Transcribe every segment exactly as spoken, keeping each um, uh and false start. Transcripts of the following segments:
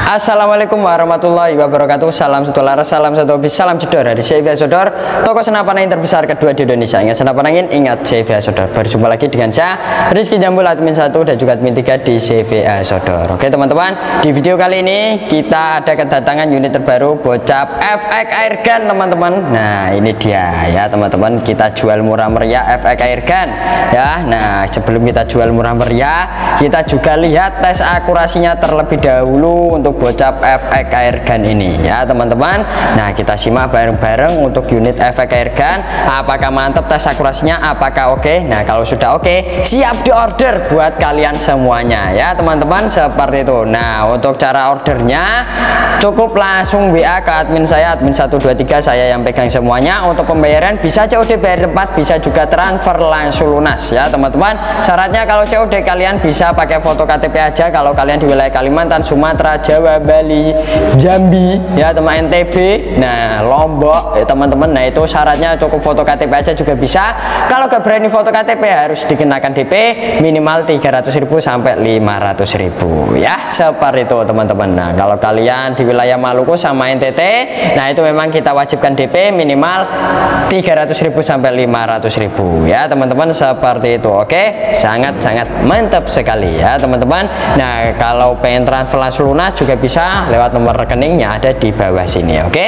Assalamualaikum warahmatullahi wabarakatuh. Salam satu laras, salam satu hobi, salam jedor dari C V A Sodor, toko senapan angin terbesar kedua di Indonesia. Ingat senapan angin, ingat C V A Sodor. Berjumpa lagi dengan saya Rizky Jambul, admin satu dan juga admin tiga di C V A Sodor. Oke teman-teman, di video kali ini kita ada kedatangan unit terbaru Bocap F X Airgun teman-teman. Nah ini dia ya teman-teman, kita jual murah meriah F X Airgun ya. Nah sebelum kita jual murah meriah, kita juga lihat tes akurasinya terlebih dahulu untuk Bocap F X Airgun ini ya teman-teman. Nah kita simak bareng-bareng untuk unit F X Airgun, apakah mantap tes akurasinya, apakah oke okay? Nah kalau sudah oke okay, siap di order buat kalian semuanya ya teman-teman, seperti itu. Nah untuk cara ordernya cukup langsung W A ke admin saya, admin satu dua tiga, saya yang pegang semuanya. Untuk pembayaran bisa C O D bayar tempat, bisa juga transfer langsung lunas ya teman-teman. Syaratnya kalau C O D kalian bisa pakai foto K T P aja kalau kalian di wilayah Kalimantan, Sumatera, Jawa, Bali, Jambi ya teman, N T B, nah Lombok ya teman-teman. Nah itu syaratnya cukup foto K T P aja juga bisa. Kalau gak berani foto K T P harus dikenakan D P minimal tiga ratus ribu sampai lima ratus ribu ya, seperti itu teman-teman. Nah kalau kalian di wilayah Maluku sama N T T, nah itu memang kita wajibkan D P minimal tiga ratus ribu sampai lima ratus ribu ya teman-teman, seperti itu. Oke, sangat-sangat mantap sekali ya teman-teman. Nah kalau pengen transfer langsung lunas juga bisa lewat nomor rekening yang ada di bawah sini. Oke,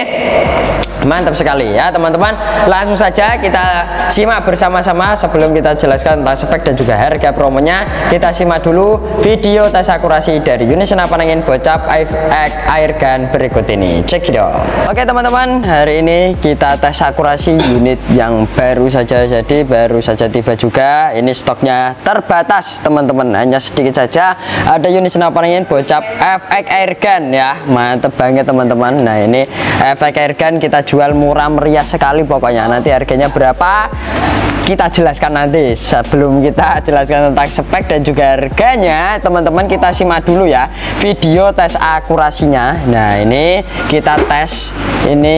mantap sekali ya teman-teman. Langsung saja kita simak bersama-sama. Sebelum kita jelaskan tentang spek dan juga harga promonya, kita simak dulu video tes akurasi dari unit senapan angin Bocap F X Airgun berikut ini. Cek video. Oke teman-teman, hari ini kita tes akurasi unit yang baru saja, jadi baru saja tiba juga. Ini stoknya terbatas teman-teman, hanya sedikit saja. Ada unit senapan angin Bocap F X Airgun ya, mantep banget teman-teman. Nah ini F X Airgun kita jual murah meriah sekali pokoknya. Nanti harganya berapa kita jelaskan nanti. Sebelum kita jelaskan tentang spek dan juga harganya teman-teman, kita simak dulu ya video tes akurasinya. Nah ini kita tes ini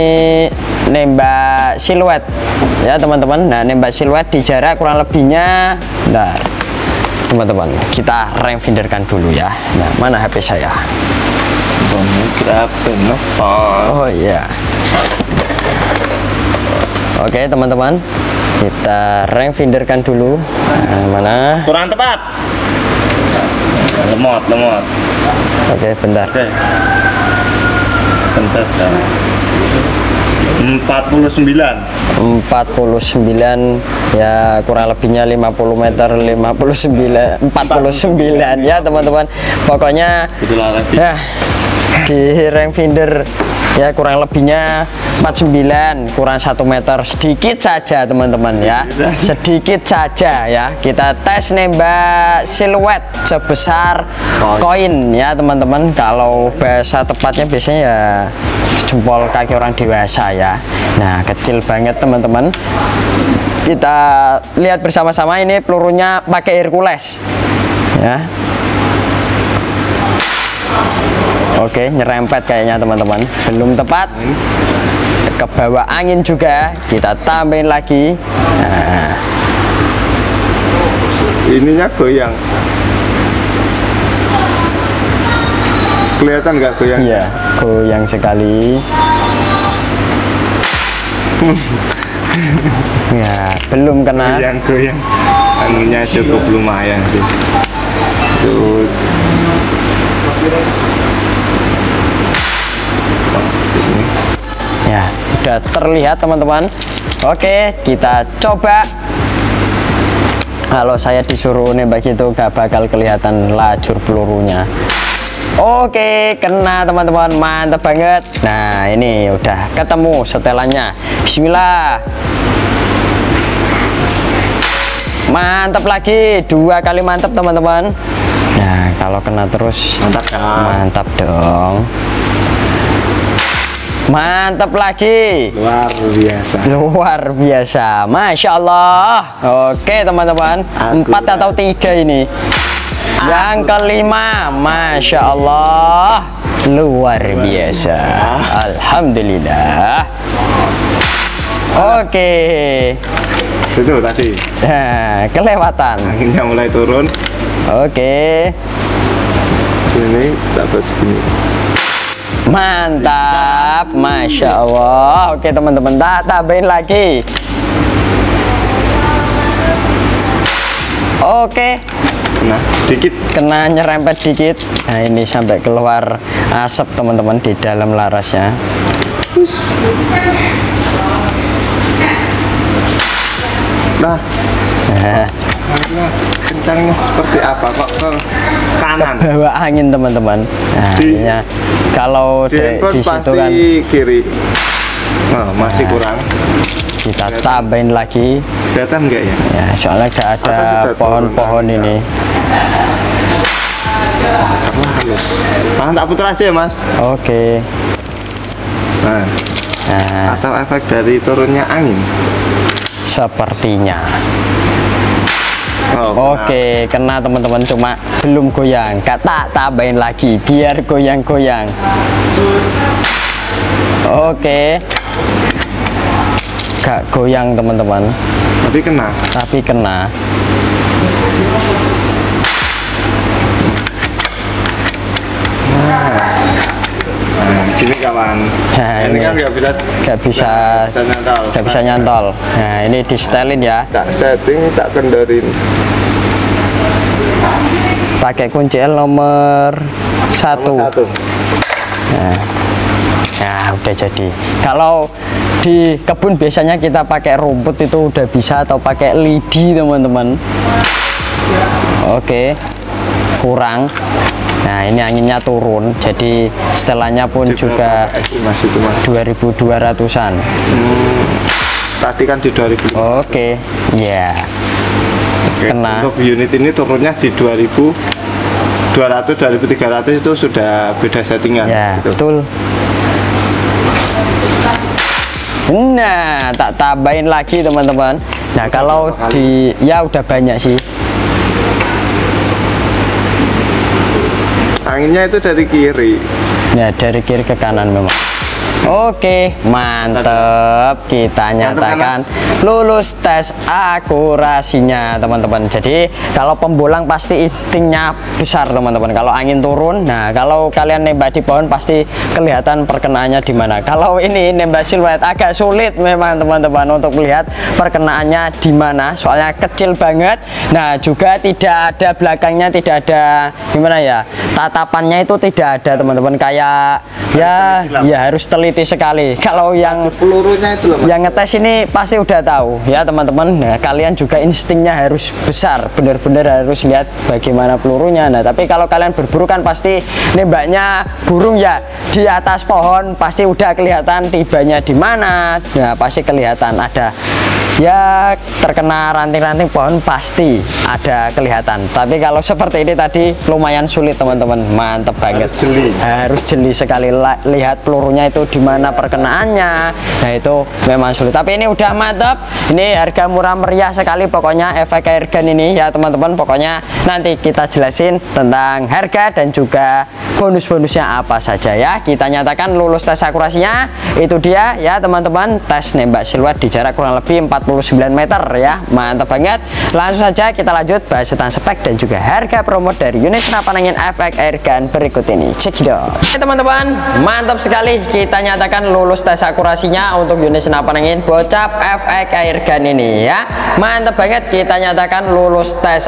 nembak siluet ya teman-teman. Nah nembak siluet di jarak kurang lebihnya, nah teman-teman kita rangefinderkan dulu ya. Nah mana H P saya? Oh iya. Oke teman-teman, kita rangefinderkan dulu. Nah, mana? Kurang tepat. Lemot, lemot. Oke, bentar. Oke. Bentar. empat puluh sembilan. empat puluh sembilan ya, kurang lebihnya lima puluh meter, lima puluh sembilan, empat puluh sembilan ya teman-teman. Pokoknya ya di rangefinder ya kurang lebihnya empat puluh sembilan, kurang satu meter sedikit saja teman-teman ya, sedikit saja ya. Kita tes nembak siluet sebesar koin ya teman-teman. Kalau bahasa tepatnya biasanya ya jempol kaki orang dewasa ya. Nah kecil banget teman-teman. Kita lihat bersama-sama, ini pelurunya pakai Hercules ya. Oke, nyerempet kayaknya teman-teman, belum tepat. Ke bawah angin juga, kita tambahin lagi. Nah. Ininya goyang. Kelihatan nggak goyang? Iya, goyang sekali. Ya, belum kena. Goyang, goyang. Anunya cukup lumayan sih. Tuh. Ya udah terlihat teman-teman. Oke kita coba. Kalau saya disuruh nembak itu gak bakal kelihatan lajur pelurunya. Oke kena teman-teman, mantap banget. Nah ini udah ketemu setelannya. Bismillah. Mantap lagi, dua kali mantap teman-teman. Nah kalau kena terus mantap kan? Mantap dong. Mantap lagi, luar biasa, luar biasa, masya Allah. Oke teman-teman, empat atau tiga ini. Aku. Yang kelima, masya Allah, luar biasa. Alhamdulillah. Oke. Situ tadi. Nah, kelewatan. Anginnya mulai turun. Oke. Ini dapat segini. Mantap, Masya Allah. Oke teman-teman, tak tambahin lagi. Oke, Nah, dikit. kena nyerempet dikit. Nah ini sampai keluar asap teman-teman di dalam larasnya. Nah, Nah, nah, kencangnya seperti apa kok ke kanan? bawa angin teman-teman. Nah, Di- ininya. Kalau Di di, handphone di situ pasti kan kiri. Nah, masih kurang. kita tambahin lagi. Kelihatan nggak ya? Ya, soalnya gak Atas ada sudah pohon-pohon turun. ini. Karena halus. Mas, tak putar aja ya mas. Oke. Nah, Nah, atau efek dari turunnya angin. sepertinya. Oh, Oke, kena teman-teman, cuma belum goyang. Kata tambahin lagi biar goyang-goyang. Oke. Gak goyang teman-teman, nah, tapi kena. tapi kena. Nah, gini kawan. Nah, ini ini. kan nggak bisa. Gak bisa, bisa nyantol. gak bisa nyantol. Nah, ini di setelin ya. Tak setting, tak kendorin. Pakai kunci L nomor satu. Nomor satu. Nah, udah jadi. Kalau di kebun biasanya kita pakai rumput itu udah bisa, atau pakai lidi teman-teman. Oke, kurang. Nah ini anginnya turun, jadi setelannya pun Di juga berapa estimasi itu mas? dua ribu dua ratusan. Hmm, tadi kan di dua ribu. Oke, ya. Oke, kena. Untuk unit ini turunnya di dua ribu dua ratus, dua ribu tiga ratus itu sudah beda settingan. Ya, gitu. betul. Nah, tak tambahin lagi teman-teman. Nah, kalau di ya udah banyak sih. Anginnya itu dari kiri. Ya, dari kiri ke kanan memang. Oke, mantep. Kita nyatakan lulus tes akurasinya, teman-teman. Jadi kalau pembolang pasti instingnya besar, teman-teman. Kalau angin turun, nah kalau kalian nembak di pohon pasti kelihatan perkenaannya di mana. Kalau ini nembak siluet agak sulit memang, teman-teman, untuk melihat perkenaannya di mana. Soalnya kecil banget. Nah, juga tidak ada belakangnya, tidak ada gimana ya? Tatapannya itu tidak ada, teman-teman. Kayak ya, ya harus teliti sekali. Kalau yang Pelurunya itu loh mas. yang ngetes ini pasti udah tahu ya teman-teman. Nah, kalian juga instingnya harus besar, benar-benar harus lihat bagaimana pelurunya. Nah, tapi kalau kalian berburu kan pasti nembaknya burung ya, di atas pohon pasti udah kelihatan tibanya di mana. Nah, pasti kelihatan ada ya, terkena ranting-ranting pohon pasti ada kelihatan. Tapi kalau seperti ini tadi lumayan sulit, teman-teman. Mantep banget. Harus jeli. Harus jeli sekali la- lihat pelurunya itu di mana perkenaannya. Nah, itu memang sulit. Tapi ini udah mantep. Ini harga murah meriah sekali pokoknya efek airgun ini ya, teman-teman. Pokoknya nanti kita jelasin tentang harga dan juga bonus-bonusnya apa saja ya. Kita nyatakan lulus tes akurasinya. Itu dia ya, teman-teman. Tes nembak siluet di jarak kurang lebih empat puluh sembilan meter ya. Mantap banget. Langsung saja kita lanjut bahas tentang spek dan juga harga promo dari unit senapan angin efek airgun berikut ini. Cekidot. Oke teman-teman, mantap sekali. Kita nyatakan lulus tes akurasinya untuk unit senapan angin bocap efek airgun ini ya. Mantap banget, kita nyatakan lulus tes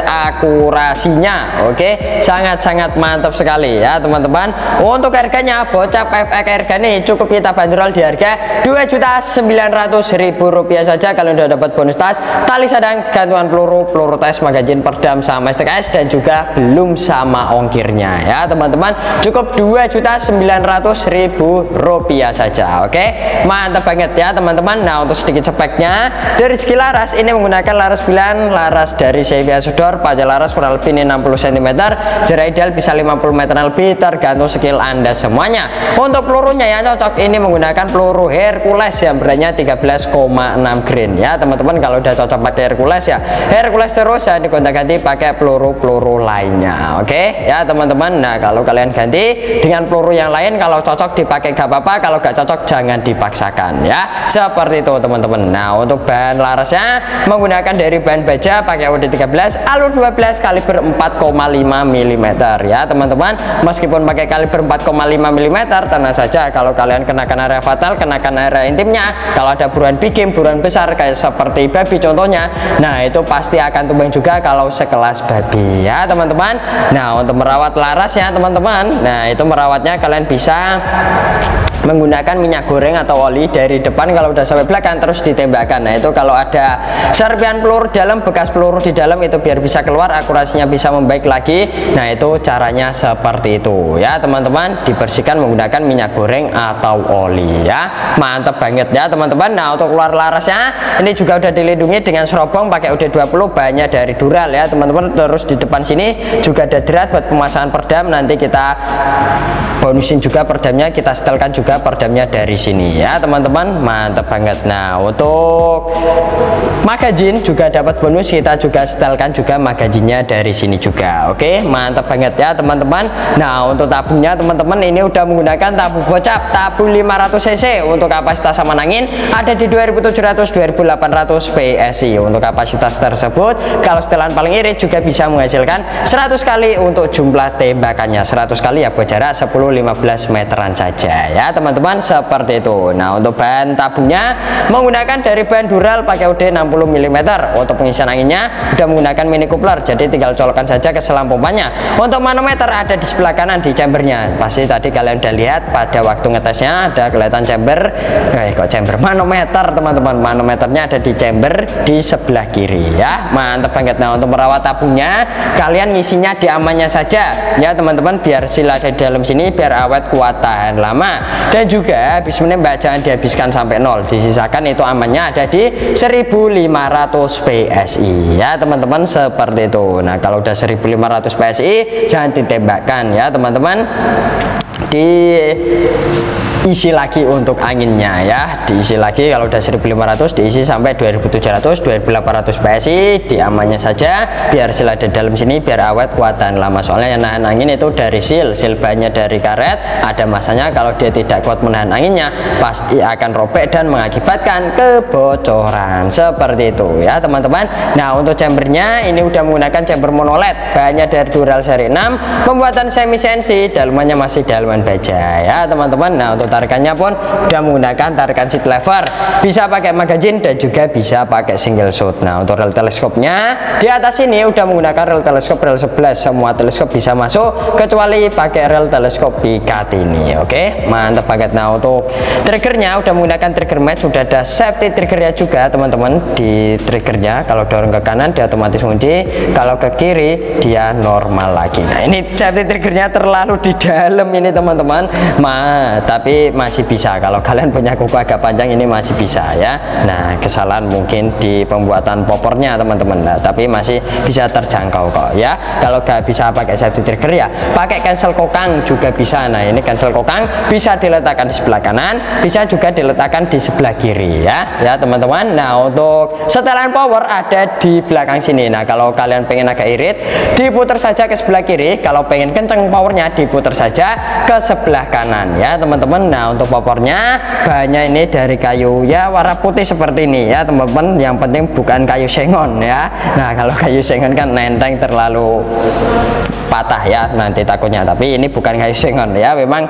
akurasinya. Oke, sangat-sangat mantap sekali ya teman-teman. Untuk harganya bocap efek airgun ini cukup kita bandrol di harga dua juta sembilan ratus ribu rupiah saja. Kalian udah dapat bonus tas, tali sadang, gantungan peluru, peluru tes, magazin, perdam, sama S T K S, dan juga belum sama ongkirnya ya teman-teman. Cukup dua juta sembilan ratus ribu rupiah saja. Oke, mantap banget ya teman-teman. Nah, untuk sedikit speknya dari segi laras ini menggunakan laras sembilan, laras dari C V A Sodor, pajak laras kurang lebih ini enam puluh sentimeter, jarak ideal bisa lima puluh meter lebih, tergantung skill Anda semuanya. Untuk pelurunya yang cocok ini menggunakan peluru Hercules yang beratnya tiga belas koma enam grain ya teman-teman. Kalau udah cocok pakai Hercules ya Hercules terus, ya digonta-ganti pakai peluru-peluru lainnya. Oke ya teman-teman. Nah, kalau kalian ganti dengan peluru yang lain, kalau cocok dipakai gak apa-apa, kalau kalau nggak cocok jangan dipaksakan ya, seperti itu teman-teman. Nah untuk bahan larasnya menggunakan dari bahan baja pakai O D tiga belas alur dua belas kaliber empat koma lima milimeter ya teman-teman. Meskipun pakai kaliber empat koma lima milimeter, tenang saja kalau kalian kenakan area fatal, kenakan area intimnya, kalau ada buruan bikin buruan besar kayak seperti babi contohnya, nah itu pasti akan tumbang juga kalau sekelas babi ya teman-teman. Nah untuk merawat larasnya teman-teman, nah itu merawatnya kalian bisa menggunakan minyak goreng atau oli dari depan kalau udah sampai belakang terus ditembakkan. Nah itu kalau ada serpian peluru dalam, bekas peluru di dalam, itu biar bisa keluar, akurasinya bisa membaik lagi. Nah itu caranya seperti itu ya teman-teman, dibersihkan menggunakan minyak goreng atau oli ya, mantap banget ya teman-teman. Nah untuk keluar larasnya ini juga udah dilindungi dengan serobong pakai U D dua puluh, bahannya dari Dural ya teman-teman. Terus di depan sini juga ada drat buat pemasangan perdam, nanti kita bonusin juga perdamnya, kita setelkan juga perdamnya dari sini ya teman-teman, mantap banget. Nah untuk magazin juga dapat bonus, kita juga setelkan juga magazinnya dari sini juga. Oke, mantap banget ya teman-teman. Nah untuk tabungnya teman-teman ini udah menggunakan tabung bocap, tabung lima ratus cc. Untuk kapasitas saman angin ada di dua ribu tujuh ratus dua ribu delapan ratus P S I. Untuk kapasitas tersebut kalau setelan paling irit juga bisa menghasilkan seratus kali untuk jumlah tembakannya, seratus kali ya buat jarak sepuluh lima belas meteran saja ya teman-teman, seperti itu. Nah untuk bahan tabungnya menggunakan dari bahan Dural pakai U D enam puluh milimeter. Untuk pengisian anginnya udah menggunakan mini coupler, jadi tinggal colokan saja ke selang pompanya. Untuk manometer ada di sebelah kanan di chambernya, pasti tadi kalian udah lihat pada waktu ngetesnya ada kelihatan chamber, eh kok chamber manometer teman-teman, manometernya ada di chamber di sebelah kiri ya, mantap banget. Nah untuk merawat tabungnya kalian ngisinya di amannya saja ya teman-teman, biar sila ada di dalam sini biar awet kuat tahan lama. Dan juga habis menembak jangan dihabiskan sampai nol, disisakan itu amannya ada di seribu lima ratus P S I ya teman-teman, seperti itu. Nah kalau udah seribu lima ratus P S I jangan ditembakkan ya teman-teman, diisi lagi untuk anginnya ya, diisi lagi. Kalau udah seribu lima ratus diisi sampai dua ribu tujuh ratus dua ribu delapan ratus P S I, di amannya saja biar sil ada dalam sini biar awet kuat dan lama. Soalnya yang nahan angin itu dari sil, sil bannya dari karet, ada masanya kalau dia tidak kuat menahan anginnya pasti akan robek dan mengakibatkan kebocoran, seperti itu ya teman-teman. Nah untuk chambernya ini udah menggunakan chamber monoled, bahannya dari Dural seri enam, pembuatan semi C N C, dalamannya masih dalaman baja ya teman-teman. Nah untuk tarikannya pun udah menggunakan tarikan seat lever, bisa pakai magazin dan juga bisa pakai single shot. Nah untuk rel teleskopnya di atas ini udah menggunakan rel teleskop rel sebelas, semua teleskop bisa masuk kecuali pakai rel teleskop pikat ini. Oke, mantap banget. Nah untuk triggernya udah menggunakan trigger match, sudah ada safety triggernya juga teman-teman. Di triggernya kalau dorong ke kanan dia otomatis kunci, kalau ke kiri dia normal lagi. Nah ini safety triggernya terlalu di dalam ini teman-teman, ma tapi masih bisa kalau kalian punya kuku agak panjang, ini masih bisa ya. Nah kesalahan mungkin di pembuatan popornya teman-teman, nah, tapi masih bisa terjangkau kok ya. Kalau gak bisa pakai safety trigger ya pakai cancel kokang juga bisa. Nah ini cancel kokang bisa diletakkan di sebelah kanan, bisa juga diletakkan di sebelah kiri ya ya teman-teman. Nah untuk setelan power ada di belakang sini. Nah kalau kalian pengen agak irit diputar saja ke sebelah kiri, kalau pengen kenceng powernya diputar saja ke sebelah kanan ya teman-teman. Nah untuk popornya bahannya ini dari kayu ya warna putih seperti ini ya teman-teman, yang penting bukan kayu sengon ya. Nah kalau kayu sengon kan nenteng terlalu patah ya nanti takutnya, tapi ini bukan kayu sengon ya, memang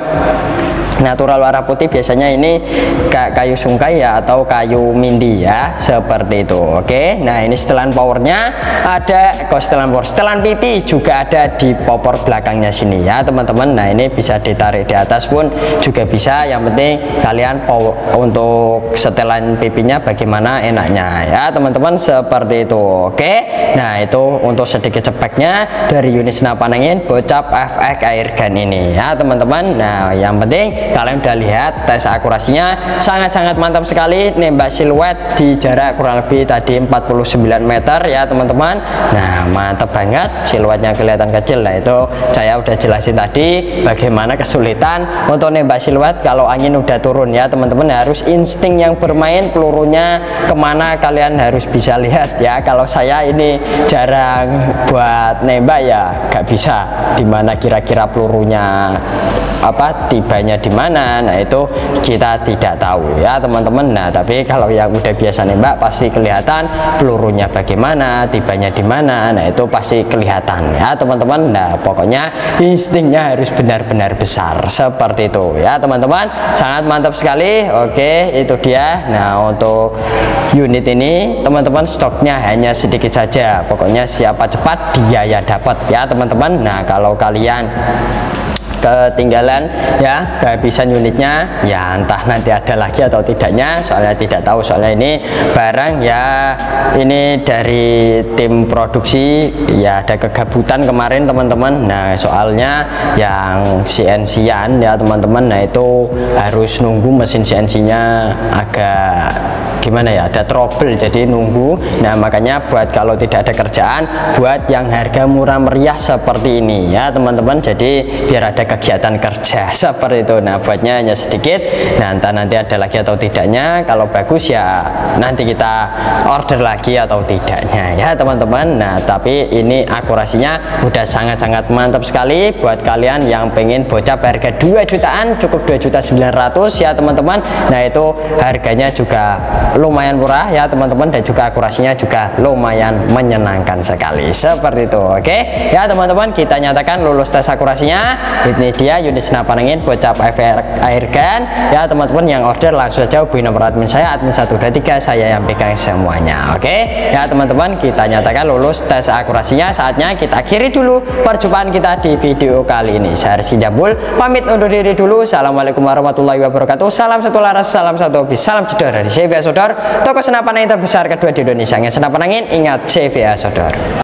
natural warna putih, biasanya ini kayu sungkai ya atau kayu mindi ya, seperti itu. Oke, nah ini setelan powernya ada, kok setelan power, setelan pipi juga ada di popor belakangnya sini ya teman-teman. Nah ini bisa ditarik di atas pun juga bisa, yang penting kalian power, untuk setelan pipinya bagaimana enaknya ya teman-teman, seperti itu. Oke, nah itu untuk sedikit speknya dari unit senapan angin bocap F X airgun ini ya teman-teman. Nah yang penting kalian udah lihat tes akurasinya sangat-sangat mantap sekali, nembak siluet di jarak kurang lebih tadi empat puluh sembilan meter ya teman-teman. Nah mantap banget, siluetnya kelihatan kecil. Nah itu saya udah jelasin tadi bagaimana kesulitan untuk nembak siluet kalau angin udah turun ya teman-teman, harus insting yang bermain, pelurunya kemana kalian harus bisa lihat ya. Kalau saya ini jarang buat nembak ya gak bisa dimana kira-kira pelurunya apa tibanya di mana, nah itu kita tidak tahu ya teman-teman. Nah tapi kalau yang udah biasa nembak pasti kelihatan pelurunya bagaimana, tibanya di mana, nah itu pasti kelihatan ya teman-teman. Nah pokoknya instingnya harus benar-benar besar seperti itu ya teman-teman, sangat mantap sekali. Oke, itu dia. Nah untuk unit ini teman-teman stoknya hanya sedikit saja, pokoknya siapa cepat dia ya dapat ya teman-teman. Nah kalau kalian ketinggalan ya kehabisan unitnya ya entah nanti ada lagi atau tidaknya, soalnya tidak tahu, soalnya ini barang ya ini dari tim produksi ya ada kegabutan kemarin teman-teman. Nah soalnya yang C N C-an ya teman-teman, nah itu harus nunggu mesin C N C-nya agak gimana ya, ada trouble jadi nunggu. Nah makanya buat kalau tidak ada kerjaan, buat yang harga murah meriah seperti ini ya teman-teman, jadi biar ada kegiatan kerja seperti itu. Nah buatnya hanya sedikit, nah entah nanti ada lagi atau tidaknya, kalau bagus ya nanti kita order lagi atau tidaknya ya teman-teman. Nah tapi ini akurasinya udah sangat-sangat mantap sekali buat kalian yang pengen bocap harga dua jutaan, cukup dua juta sembilan ratus ya teman-teman. Nah itu harganya juga lumayan murah ya teman-teman, dan juga akurasinya juga lumayan menyenangkan sekali seperti itu. Oke ya teman-teman, kita nyatakan lulus tes akurasinya. Ini dia unit senapan angin bocap airgun ya teman-teman. Yang order langsung saja hubungi nomor admin saya, admin satu dua tiga, saya yang pegang semuanya. Oke ya teman-teman, kita nyatakan lulus tes akurasinya. Saatnya kita akhiri dulu perjumpaan kita di video kali ini. Saya Rizky Jambul pamit undur diri dulu. Assalamualaikum warahmatullahi wabarakatuh. Salam satu laras, salam satu hobi, salam jedor dari C V A Sodor, toko senapan angin terbesar kedua di Indonesia. Yang senapan angin ingat C V A Sodor.